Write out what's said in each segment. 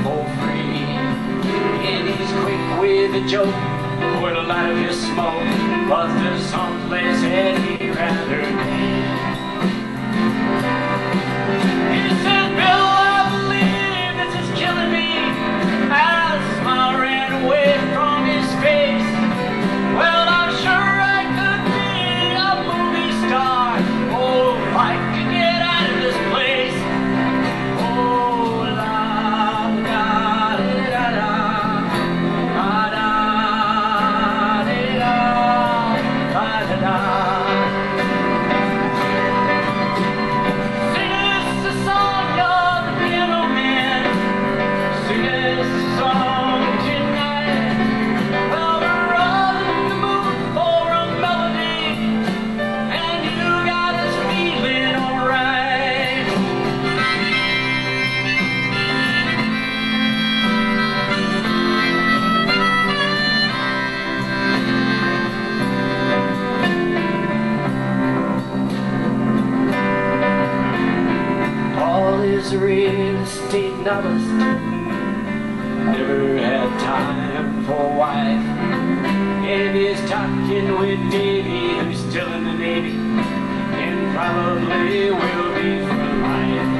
for free. And he's quick with a joke, with a lot of his smoke, but there's some place that he'd rather be. He said, Bill, I believe this is killing me. As a smile ran away from his face. Well, I'm sure I could be a movie star. Oh, if I could get out of this place. Oh, la da da da da da da da da. Sing us a song, you're the piano man. Sing us a song tonight. Well, we're all in the mood for a melody, and you got us feeling alright. Paul is a real estate novelist, never had time for a wife, and is talking with Davey, who's still in the Navy, and probably will be for life.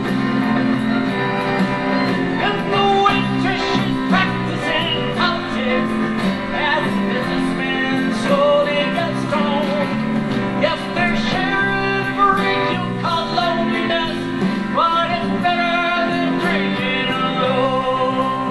In the winter she's practicing politics, as a businessman slowly gets stoned. Yes, they're sharing a brain called loneliness, but it's better than drinking alone.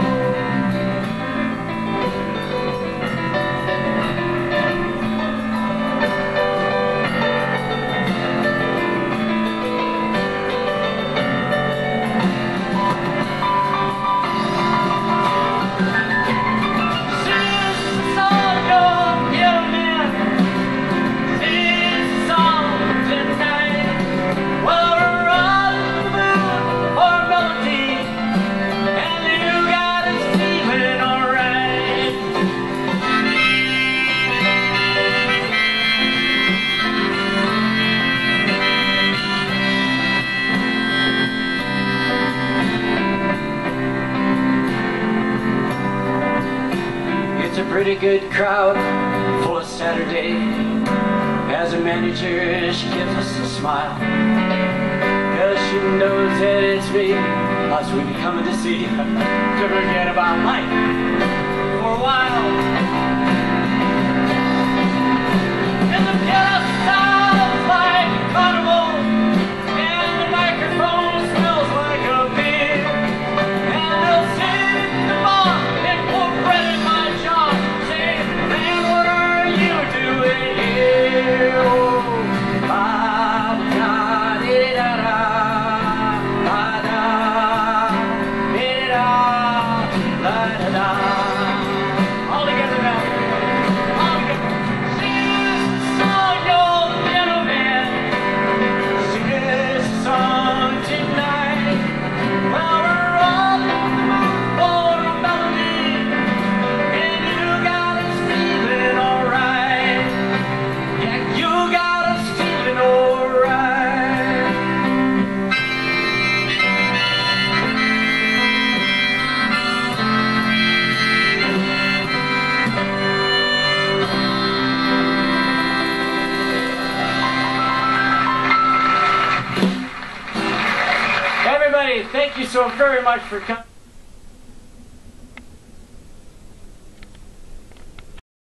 It's a pretty good crowd for a Saturday. As a manager, she gives us a smile, 'cause she knows that it's me, us we be coming to see, to forget about Mike for a while. And the piano sounds like a carnival, and the microphone smells like a beer, and they'll sit in the bar and pour bread in my jaw, saying, man, what are you doing here? Oh, ba-da-da-da-da, ba-da-da-da-da. All together now. All together. Sing this song, you're the piano man. Sing this song tonight. Well, we're all in the mood for a melody, and you got us feeling alright. Yeah, you got us feeling alright. Everybody, thank you so very much for coming.